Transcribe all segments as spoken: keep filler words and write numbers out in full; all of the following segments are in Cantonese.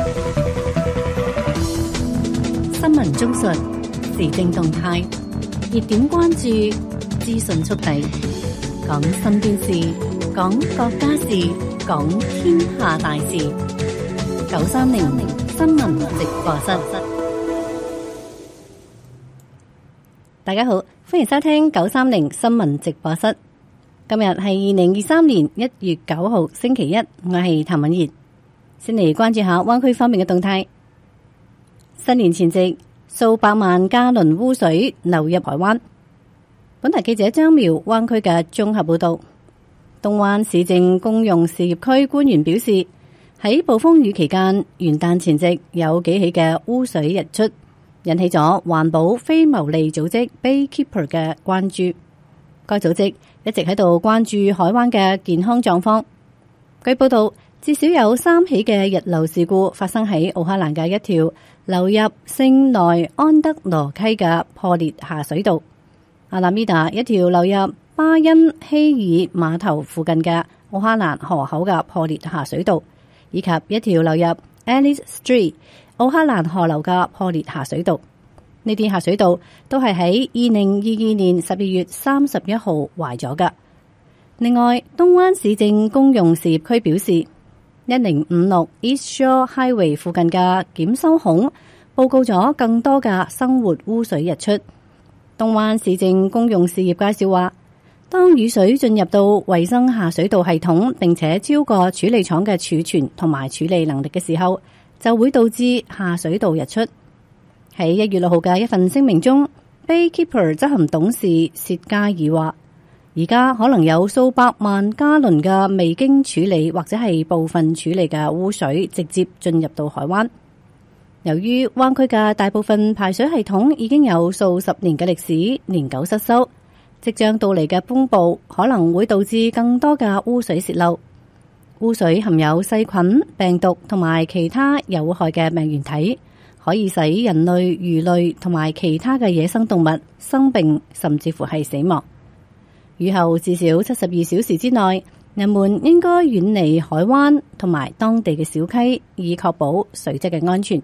新聞綜述、時政動態、熱點關注、資訊速遞，講身邊事，講國家事，講天下大事。九三零新聞直播室，大家好，歡迎收聽九三零新聞直播室。今日係二零二三年一月九號星期一，我係譚敏賢。先嚟關注下灣區方面嘅動態。新年前夕，數百萬加侖污水流入海灣。本台記者張苗灣區嘅綜合報道。東灣市政公用事業區官員表示，喺暴風雨期間，元旦前夕有幾起嘅污水溢出，引起咗環保非牟利組織 Baykeeper 嘅關注。該組織一直喺度關注海灣嘅健康狀況。據報道，至少有三起嘅溢流事故發生喺奧克蘭嘅一條流入聖內安德羅溪嘅破裂下水道，阿拉米達一條流入巴恩希爾碼頭附近嘅奧克蘭河口嘅破裂下水道，以及一條流入 Alice Street 奧克蘭河流嘅破裂下水道。呢啲下水道都係喺二零二二年十二月三十一號壞咗㗎。另外，東灣市政公用事業區表示，一零五六 East Shore Highway 附近嘅檢修孔報告咗更多嘅生活污水溢出。東灣市政公用事業介紹話，當雨水進入到衛生下水道系統，並且超過處理廠嘅儲存同埋處理能力嘅時候，就會導致下水道溢出。喺一月六號嘅一份聲明中， Baykeeper 執行董事薛加爾話，而家可能有數百萬加侖嘅未經處理或者係部分處理嘅污水直接進入到海灣。由於灣區嘅大部分排水系統已經有數十年嘅歷史，年久失修，即將到嚟嘅風暴可能會導致更多嘅污水洩漏。污水含有細菌、病毒同埋其他有害嘅病原體，可以使人類、魚類同埋其他嘅野生動物生病，甚至乎係死亡。雨後至少七十二小時之內，人們應該遠離海灣同埋當地嘅小溪，以確保水質嘅安全。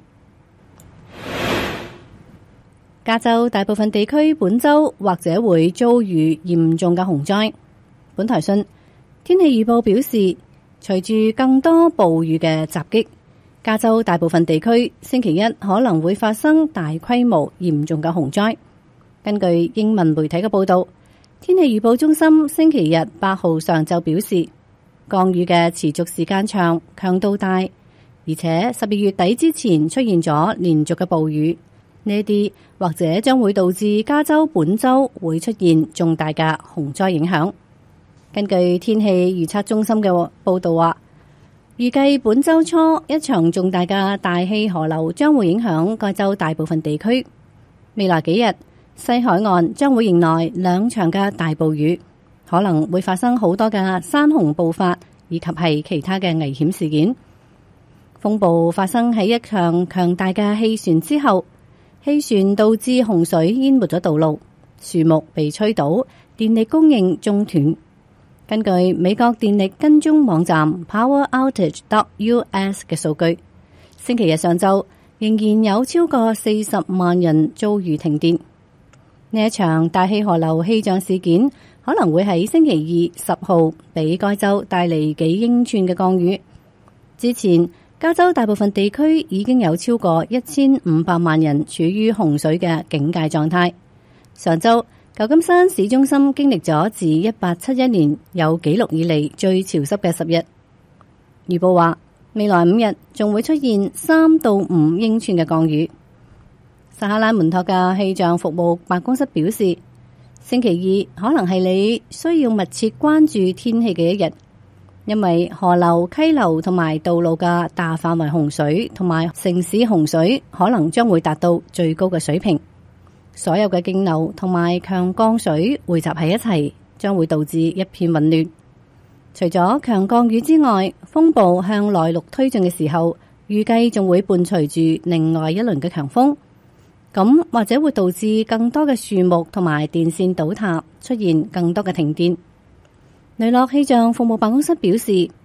加州大部分地區本周或者會遭遇嚴重嘅洪災。本台訊天氣預報表示，隨住更多暴雨嘅襲擊，加州大部分地區星期一可能會發生大規模嚴重嘅洪災。根據英文媒體嘅報道，天氣預報中心星期日八號上晝表示，降雨嘅持續時間長、強度大，而且十二月底之前出現咗連續嘅暴雨，呢啲或者將會導致加州本周會出現重大嘅洪災影響。根據天氣預測中心嘅報道話，預計本周初一場重大嘅大氣河流將會影響該州大部分地區。未來幾日，西海岸將會迎來兩場嘅大暴雨，可能會發生好多嘅山洪暴發，以及係其他嘅危險事件。風暴發生喺一場強大嘅氣旋之後，氣旋導致洪水淹沒咗道路，樹木被吹倒，電力供應中斷。根據美國電力跟蹤網站 Power Outage dot U S 嘅數據，星期日上晝仍然有超過四十萬人遭遇停電。呢一場大氣河流氣象事件可能會喺星期二十號俾該州帶嚟幾英寸嘅降雨。之前加州大部分地區已經有超過一千五百萬人處於洪水嘅警戒狀態。上週舊金山市中心經歷咗自一八七一年有紀錄以嚟最潮濕嘅十日。預報話未來五日仲會出現三到五英寸嘅降雨。薩克拉門托嘅氣象服務辦公室表示，星期二可能係你需要密切關注天氣嘅一日。因為河流、溪流同埋道路嘅大範圍洪水同埋城市洪水可能將會達到最高嘅水平，所有嘅徑流同埋強降水匯集喺一齊，將會導致一片混亂。除咗強降雨之外，風暴向內陸推進嘅時候，預計仲會伴隨住另外一輪嘅強風，咁或者會導致更多嘅樹木同埋電線倒塌，出現更多嘅停電。雷諾氣象服務辦公室表示，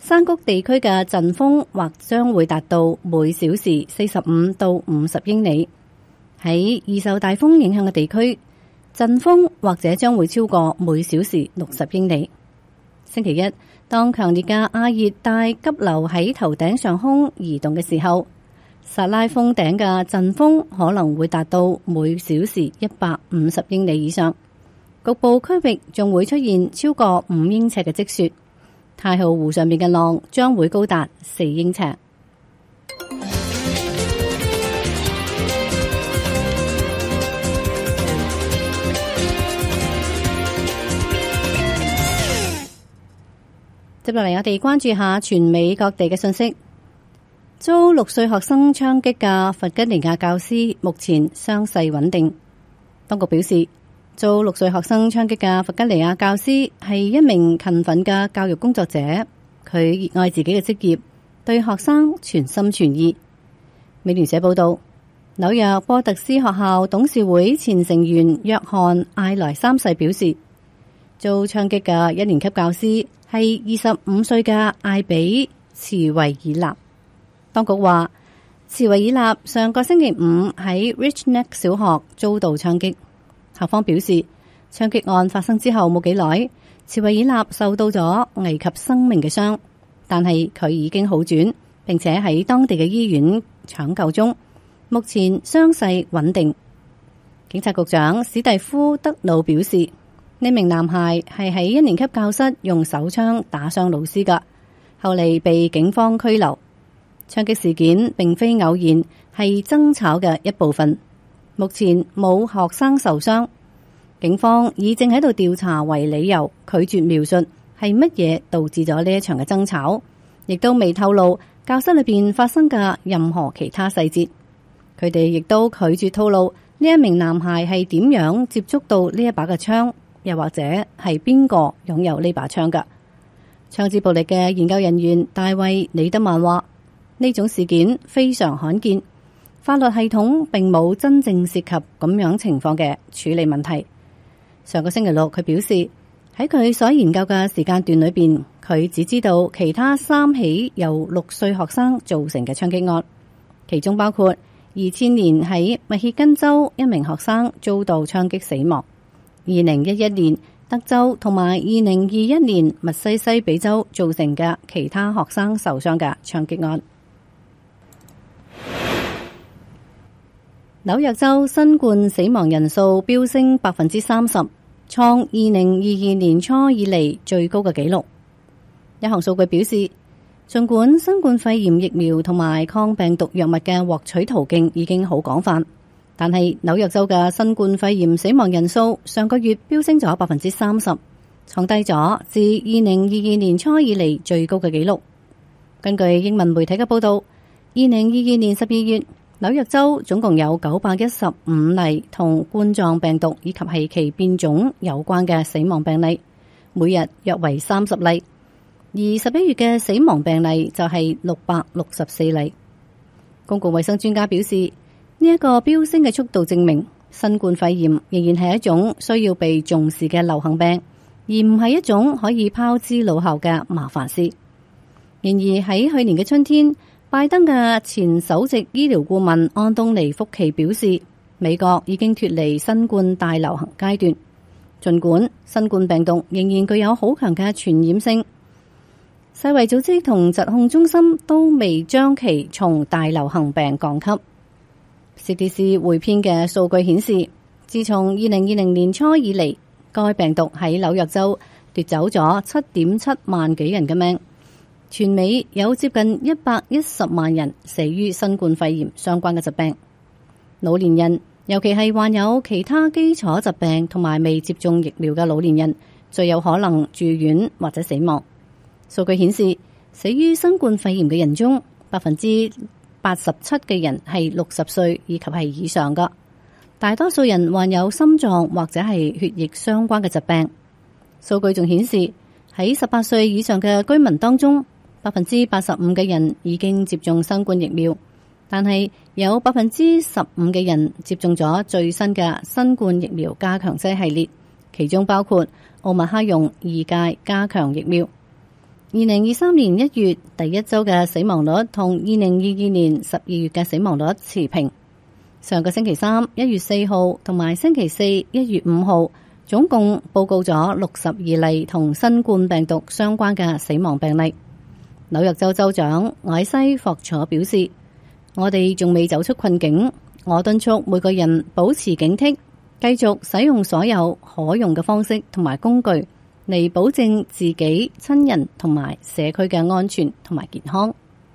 山谷地區嘅陣風或將會達到每小時四十五到五十英里。喺易受大風影響嘅地區，陣風或者將會超過每小時六十英里。星期一，當強烈嘅亞熱帶急流喺頭頂上空移動嘅時候，薩拉峰頂嘅陣風可能會達到每小時一百五十英里以上，局部區域仲會出現超過五英尺嘅積雪。太浩湖上面嘅浪將會高達四英尺。接落嚟，我哋關注下全美各地嘅信息。遭六歲學生槍擊嘅弗吉尼亞教師目前傷勢穩定。當局表示，遭六歲學生槍擊嘅弗吉尼亞教師係一名勤奮嘅教育工作者，佢熱愛自己嘅職業，對學生全心全意。美聯社報道，紐約波特斯學校董事會前成員約翰艾萊三世表示，遭槍擊嘅一年級教師係二十五歲嘅艾比茨維爾納。當局話，茨維爾納上個星期五喺 Rich Neck 小學遭到槍擊。校方表示，槍擊案發生之後冇幾耐，茨維爾納受到咗危及生命嘅傷，但係佢已經好轉，並且喺當地嘅醫院搶救中，目前傷勢穩定。警察局長史蒂夫德魯表示，呢名男孩係喺一年級教室用手槍打傷老師㗎，後嚟被警方拘留。槍擊事件並非偶然，係爭吵嘅一部分。目前冇學生受傷，警方以正喺度調查為理由，拒絕描述係乜嘢導致咗呢一場嘅爭吵，亦都未透露教室裏邊發生嘅任何其他細節。佢哋亦都拒絕透露呢一名男孩係點樣接觸到呢一把嘅槍，又或者係邊個擁有呢把槍㗎。槍支暴力嘅研究人員大衛李德曼話，呢種事件非常罕見，法律系統並冇真正涉及咁樣情況嘅處理問題。上個星期六，佢表示喺佢所研究嘅時間段裏邊，佢只知道其他三起由六歲學生造成嘅槍擊案，其中包括二千年喺密歇根州一名學生遭到槍擊死亡，二零一一年德州同埋二零二一年密西西比州造成嘅其他學生受傷嘅槍擊案。紐約州新冠死亡人數飆升百分之三十，創二零二二年初以嚟最高嘅紀錄。一項數據表示，儘管新冠肺炎疫苗同埋抗病毒藥物嘅獲取途徑已經好廣泛，但係紐約州嘅新冠肺炎死亡人數上個月飆升咗百分之三十，創低咗自二零二二年初以嚟最高嘅紀錄。根據英文媒體嘅報道，二零二二年十二月，紐約州總共有九百一十五例同冠狀病毒以及係其變種有關嘅死亡病例，每日約為三十例。而十一月嘅死亡病例就係六百六十四例。公共衛生專家表示，呢一個飆升嘅速度證明新冠肺炎仍然係一種需要被重視嘅流行病，而唔係一種可以拋之腦後嘅麻煩事。然而喺去年嘅春天，拜登嘅前首席醫療顧問安東尼福奇表示，美國已經脫離新冠大流行階段，儘管新冠病毒仍然具有好強嘅傳染性，世衛組織同疾控中心都未將其從大流行病降級。C D C 匯編嘅數據顯示，自從二零二零年初以嚟，該病毒喺紐約州奪走咗七點七萬幾人嘅命。全美有接近一百一十萬人死於新冠肺炎相關嘅疾病。老年人，尤其係患有其他基礎疾病同埋未接種疫苗嘅老年人，最有可能住院或者死亡。數據顯示，死於新冠肺炎嘅人中，百分之八十七嘅人係六十歲以及係以上㗎。大多數人患有心臟或者係血液相關嘅疾病。數據仲顯示，喺十八歲以上嘅居民當中，百分之八十五嘅人已經接種新冠疫苗，但係有百分之十五嘅人接種咗最新嘅新冠疫苗加強劑系列，其中包括奧密克戎二價加強疫苗。 二零二三年一月第一周嘅死亡率同二零二二年十二月嘅死亡率持平。上個星期三一月四號同埋星期四一月五號，總共報告咗六十二例同新冠病毒相關嘅死亡病例。紐約州州長艾西霍楚表示，我哋仲未走出困境，我敦促每個人保持警惕，繼續使用所有可用嘅方式同埋工具嚟保證自己、親人同埋社區嘅安全同埋健康。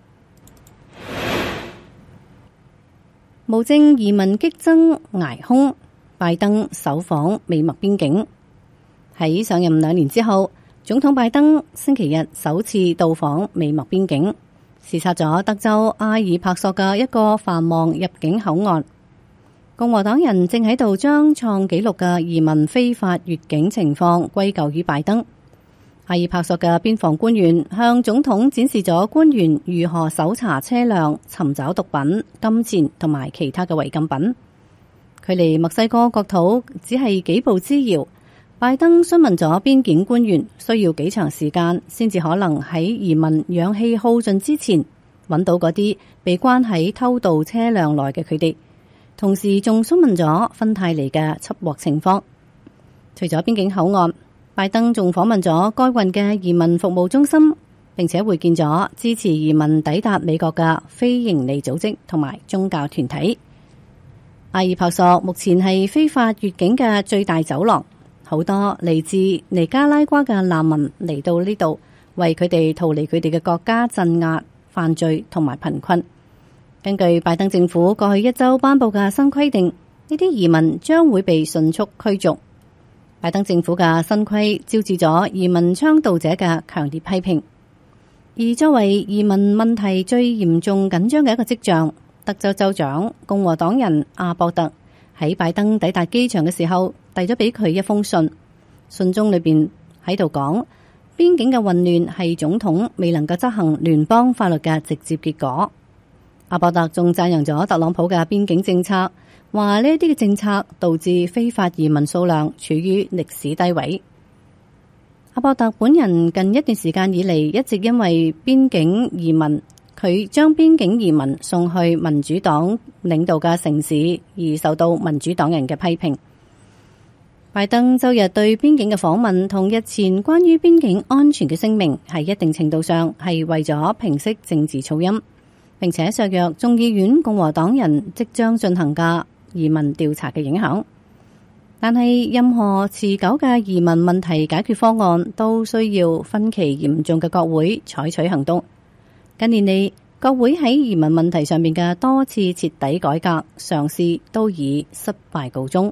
無證移民激增捱兇，拜登首訪美墨邊境。喺上任兩年之後，總統拜登星期日首次到訪美墨邊境，視察咗德州阿爾帕索嘅一個繁忙入境口岸。共和黨人正喺度將創紀錄嘅移民非法越境情況歸咎於拜登。阿爾帕索嘅邊防官員向總統展示咗官員如何搜查車輛、尋找毒品、金錢同埋其他嘅違禁品。距離墨西哥國土只係幾步之遙。拜登詢問咗邊境官員需要幾長時間先至可能喺移民氧氣耗盡之前揾到嗰啲被關喺偷渡車輛內嘅佢哋。同時仲詢問咗芬太尼嘅緝獲情況。除咗邊境口岸，拜登仲訪問咗該郡嘅移民服務中心，並且會見咗支持移民抵達美國嘅非營利組織同埋宗教團體。阿爾帕索目前係非法越境嘅最大走廊，好多嚟自尼加拉瓜嘅難民嚟到呢度，為佢哋逃離佢哋嘅國家鎮壓、犯罪同埋貧困。根據拜登政府過去一周頒布嘅新規定，呢啲移民將會被迅速驅逐。拜登政府嘅新規招致咗移民倡導者嘅強烈批評。而作為移民問題最嚴重緊張嘅一個跡象，德州州長共和黨人阿博特喺拜登抵達機場嘅時候，遞咗俾佢一封信。信中裏邊喺度講，邊境嘅混亂係總統未能夠執行聯邦法律嘅直接結果。阿博特仲讚揚咗特朗普嘅邊境政策，話呢啲嘅政策導致非法移民數量處於歷史低位。阿博特本人近一段時間以嚟一直因為邊境移民，佢將邊境移民送去民主黨領導嘅城市，而受到民主黨人嘅批評。拜登周日對邊境嘅訪問同日前關於邊境安全嘅聲明，係一定程度上係為咗平息政治噪音，並且削弱眾議院共和黨人即將進行嘅移民調查嘅影響。但係任何持久嘅移民問題解決方案都需要分歧嚴重嘅國會採取行動。近年嚟，國會喺移民問題上面嘅多次徹底改革嘗試都以失敗告終。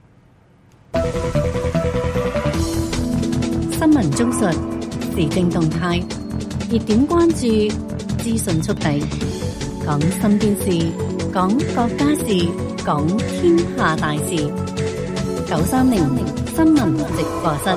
新聞綜述、時政動態、熱點關注、資訊速遞，講身邊事，講國家事，講天下大事。九三零新聞直播室，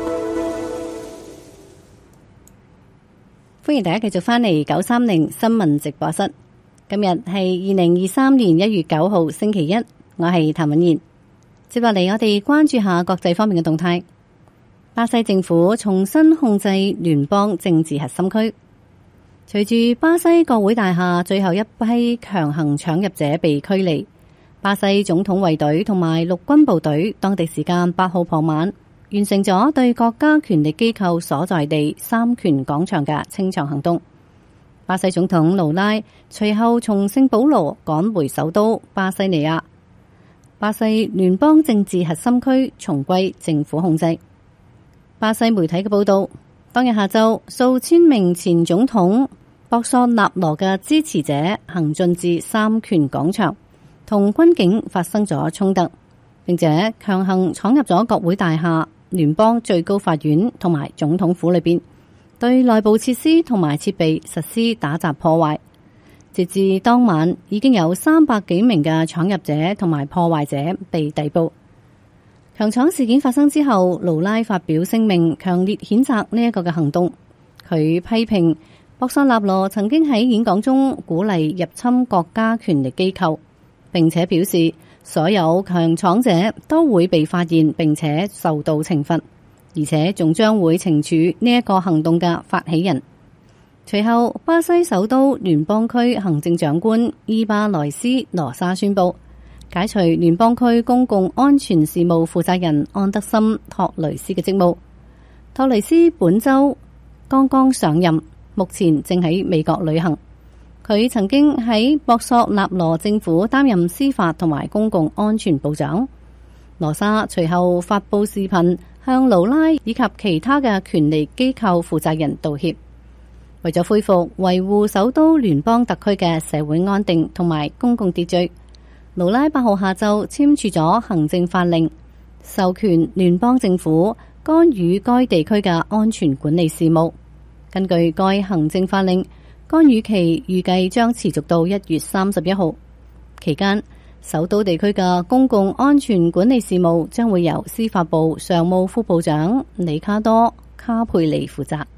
歡迎大家繼續返嚟九三零新聞直播室。今日係二零二三年一月九號星期一，我係譚敏賢。接落嚟，我哋關注下國際方面嘅動態。巴西政府重新控制聯邦政治核心區。隨住巴西國會大廈最後一批強行闖入者被驅離，巴西總統衛隊同埋陸軍部隊當地時間八號傍晚完成咗對國家權力機構所在地三權廣場嘅清場行動。巴西總統盧拉隨後從聖保羅趕回首都巴西利亞，巴西聯邦政治核心區重歸政府控制。巴西媒體嘅報道，當日下晝數千名前總統博索納羅嘅支持者行進至三權廣場，同軍警發生咗衝突，並且強行闖入咗國會大廈、聯邦最高法院同埋總統府裏邊，對內部設施同埋設備實施打砸破壞。截至當晚，已經有三百幾名嘅闖入者同埋破壞者被逮捕。強闖事件發生之後，盧拉發表聲明，強烈譴責呢一個嘅行動。佢批評博索納羅曾經喺演講中鼓勵入侵國家權力機構，並且表示所有強闖者都會被發現並且受到懲罰。 而且仲將會懲處呢一個行動嘅發起人。隨後，巴西首都聯邦區行政長官伊巴萊斯羅沙宣布解除聯邦區公共安全事務負責人安德森托雷斯嘅職務。托雷斯本周剛剛上任，目前正喺美國旅行。佢曾經喺博索納羅政府擔任司法同埋公共安全部長。羅沙隨後發佈視頻，向盧拉以及其他嘅權力機構負責人道歉。為咗恢復維護首都聯邦特區嘅社會安定同埋公共秩序，盧拉八號下晝簽署咗行政法令，授權聯邦政府干預該地區嘅安全管理事務。根據該行政法令，干預期預計將持續到一月三十一號。期間，首都地區嘅公共安全管理事務將會由司法部常務副部長里卡多卡佩利負責。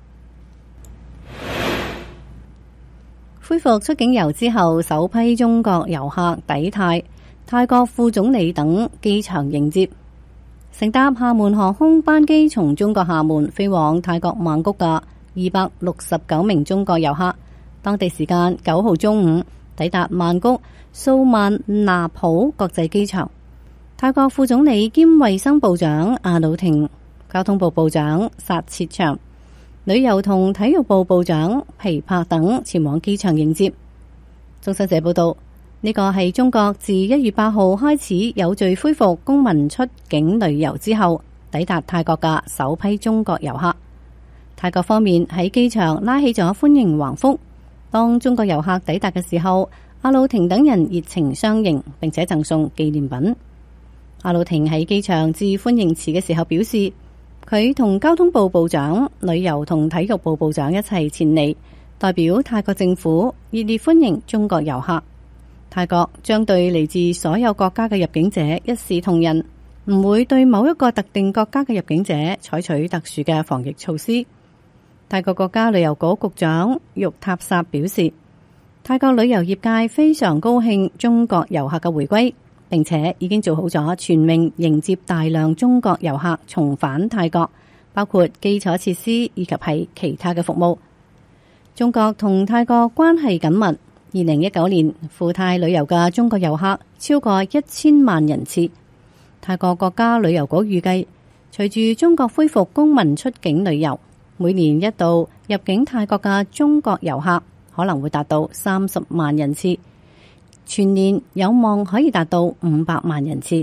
恢復出境遊之後，首批中國遊客抵泰，泰國副總理等機場迎接。乘搭廈門航空班機從中國廈門飛往泰國曼谷嘅二百六十九名中國遊客，當地時間九號中午抵達曼谷素萬那普國際機場。泰國副總理兼衛生部長阿魯廷、交通部部長薩切場、旅遊同體育部部長皮柏等前往機場迎接。中新社報道，呢個係中國自一月八號開始有序恢復公民出境旅遊之後抵達泰國嘅首批中國遊客。泰國方面喺機場拉起咗歡迎橫幅，當中國遊客抵達嘅時候，阿魯廷等人熱情相迎，並且贈送紀念品。阿魯廷喺機場致歡迎辭嘅時候表示，佢同交通部部長、旅遊同體育部部長一齊前嚟，代表泰國政府熱烈歡迎中國遊客。泰國將對嚟自所有國家嘅入境者一視同仁，唔會對某一個特定國家嘅入境者採取特殊嘅防疫措施。泰國國家旅遊局局長玉塔薩表示，泰國旅遊業界非常高興中國遊客嘅回歸，並且已經做好咗全面迎接大量中國遊客重返泰國，包括基礎設施以及係其他嘅服務。中國同泰國關係緊密，二零一九年赴泰旅遊嘅中國遊客超過一千萬人次。泰國國家旅遊局預計，隨住中國恢復公民出境旅遊，每年一度入境泰國嘅中國遊客可能會達到三十萬人次，全年有望可以達到五百萬人次。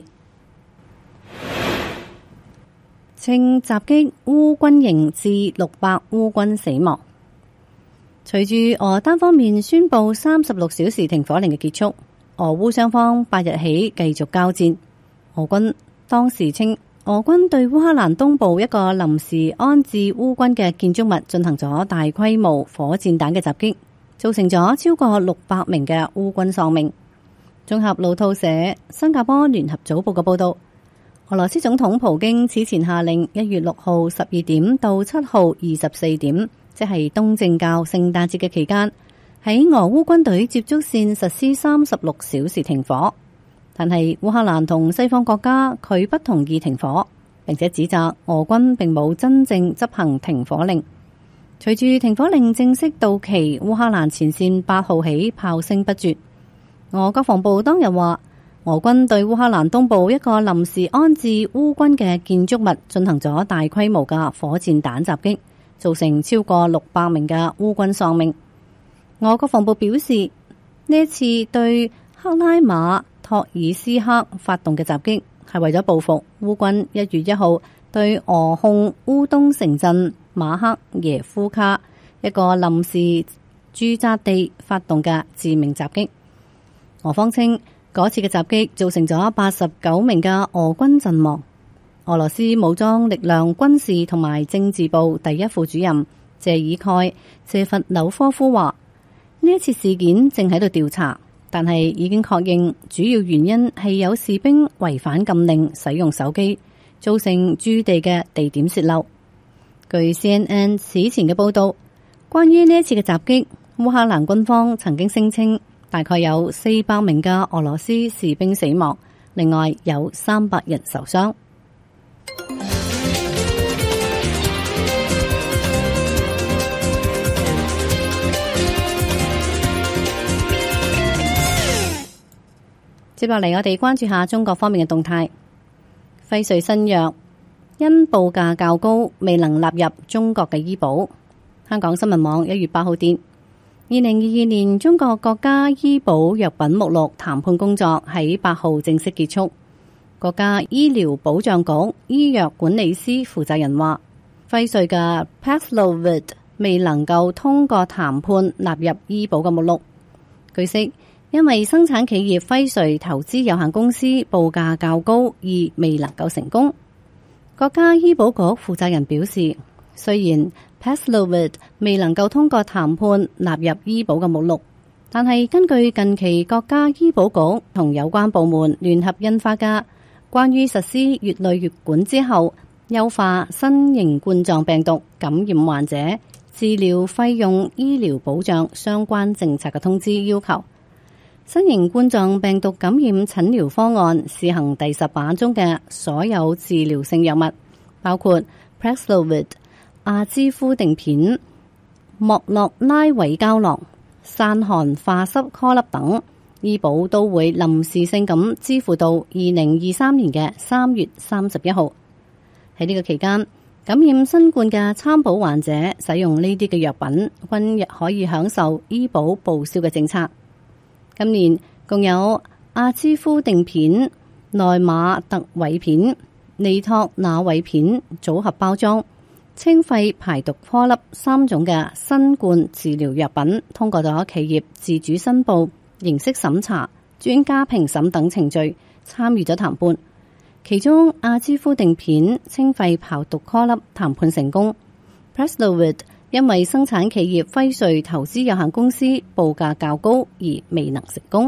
稱襲擊烏軍營致六百烏軍死亡。隨住俄單方面宣布三十六小時停火令嘅結束，俄烏雙方八日起繼續交戰。俄軍當時稱，俄軍對烏克蘭東部一個臨時安置烏軍嘅建築物進行咗大規模火箭彈嘅襲擊，造成咗超過六百名嘅烏軍喪命。綜合路透社、新加坡聯合早報嘅報道，俄羅斯總統普京此前下令一月六號十二點到七號二十四點，即係東正教聖誕節嘅期間，喺俄烏軍隊接觸線實施三十六小時停火。但係烏克蘭同西方國家拒不同意停火，並且指責俄軍並冇真正執行停火令。隨住停火令正式到期，烏克蘭前線八號起炮聲不絕。俄國防部當日話，俄軍對烏克蘭東部一個臨時安置烏軍嘅建築物進行咗大規模嘅火箭彈襲擊，造成超過六百名嘅烏軍喪命。俄國防部表示，呢一次對克拉馬托爾斯克發動嘅襲擊係為咗報復烏軍一月一號對俄控烏東城鎮馬克耶夫卡一個臨時駐紮地發動嘅致命襲擊。俄方稱，嗰次嘅襲擊造成咗八十九名嘅俄軍陣亡。俄羅斯武裝力量軍事同埋政治部第一副主任謝爾蓋謝弗紐科夫話，呢一次事件正喺度調查，但係已經確認主要原因係有士兵違反禁令使用手機，造成駐地嘅地點洩漏。據 C N N 此前嘅報道，關於呢一次嘅襲擊，烏克蘭軍方曾經聲稱大概有四百名嘅俄羅斯士兵死亡，另外有三百人受傷。 接落嚟，我哋關注下中國方面嘅動態。輝瑞新藥因報價較高，未能納入中國嘅醫保。香港新聞網一月八號電，二零二二年中國國家醫保藥品目錄談判工作喺八號正式結束。國家醫療保障局醫藥管理司負責人話，輝瑞嘅 Paxlovid 未能夠通過談判納入醫保嘅目錄。據悉，因為生產企業輝瑞投資有限公司報價較高而未能夠成功。國家醫保局負責人表示，雖然 Paxlovid 未能夠通過談判納入醫保嘅目錄，但係根據近期國家醫保局同有關部門聯合印發嘅關於實施乙類乙管之後優化新型冠狀病毒感染患者治療費用醫療保障相關政策嘅通知要求，新型冠狀病毒感染診療方案試行第十版中嘅所有治療性藥物，包括 Paxlovid、阿茲夫定片、莫洛拉韋膠囊、散寒化濕顆粒等，醫保都會臨時性咁支付到二零二三年嘅三月三十一號。喺呢個期間，感染新冠嘅參保患者使用呢啲嘅藥品，均亦可以享受醫保報銷嘅政策。今年共有阿茲夫定片、奈瑪特韋片、利托那韋片組合包裝、清肺排毒顆粒三種嘅新冠治療藥品，通過咗企業自主申報、形式審查、專家評審等程序，參與咗談判。其中阿茲夫定片清肺排毒顆粒談判成功。Paxlovid 因為生產企業輝瑞投資有限公司報價較高而未能成功。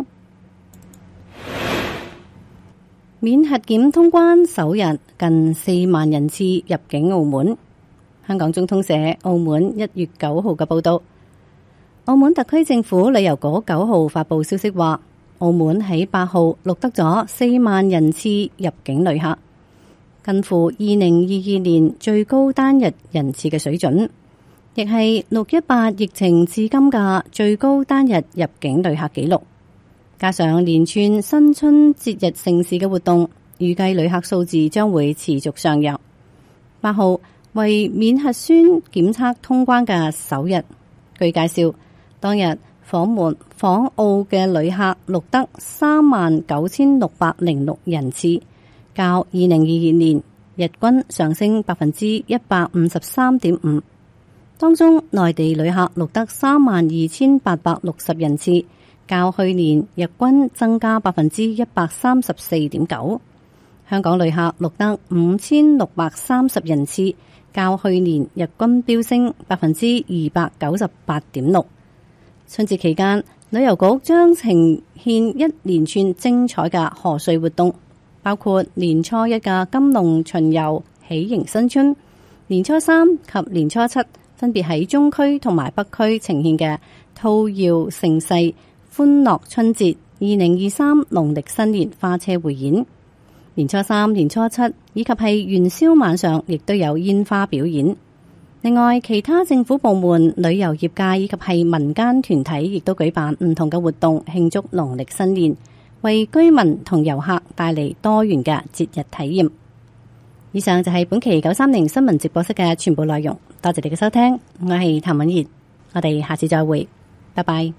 免核檢通關首日，近四萬人次入境澳門。香港中通社澳門一月九號嘅報道，澳門特區政府旅遊局九號發佈消息話，澳門喺八號錄得咗四萬人次入境旅客，近乎二零二二年最高單日人次嘅水準，亦係六一八疫情至今嘅最高單日入境旅客紀錄。加上連串新春節日盛事嘅活動，預計旅客數字將會持續上揚。八號為免核酸檢測通關嘅首日，據介紹，當日訪門訪澳嘅旅客錄得三萬九千六百零六人次，較二零二二年日均上升百分之一百五十三點五。當中內地旅客錄得三萬二千八百六十人次，較去年日均增加百分之一百三十四點九。香港旅客錄得五千六百三十人次，較去年日均飆升百分之二百九十八點六。春節期間，旅遊局將呈現一連串精彩嘅賀歲活動，包括年初一嘅金龍巡遊喜迎新春，年初三及年初七分別喺中區同埋北區呈現嘅兔耀盛世歡樂春節二零二三農曆新年花車匯演，年初三、年初七以及係元宵晚上亦都有煙花表演。另外，其他政府部門、旅遊業界以及係民間團體亦都舉辦唔同嘅活動慶祝農曆新年，為居民同遊客帶嚟多元嘅節日體驗。以上就係本期九三零新聞直播室嘅全部內容，多謝你嘅收聽，我係譚敏賢，我哋下次再會，拜拜。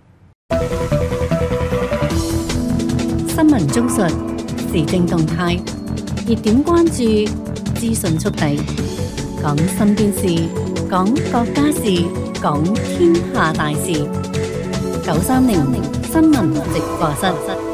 新聞綜述、時政動態、熱點關注、資訊速遞，講身邊事，講國家事，講天下大事。九三零新聞直播室。